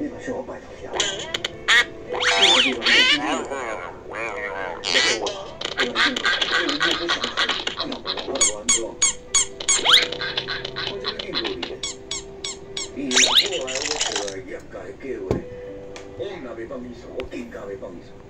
你嘛向我拜托一下。我这个应付你的，你若过来，我过来严格的叫话，我若袂放你耍，我更加袂放你耍。